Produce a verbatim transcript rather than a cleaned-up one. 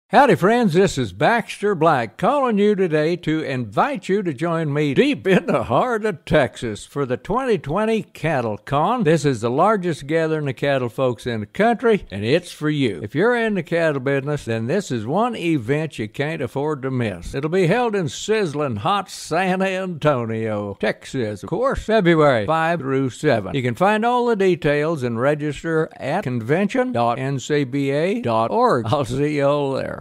Howdy, friends. This is Baxter Black calling you today to invite you to join me deep in the heart of Texas for the twenty twenty Cattle Con. This is the largest gathering of cattle folks in the country, and it's for you. If you're in the cattle business, then this is one event you can't afford to miss. It'll be held in sizzling hot San Antonio, Texas, of course, February fifth through seventh. You can find all the details and register at convention dot n c b a dot org. I'll see you all there.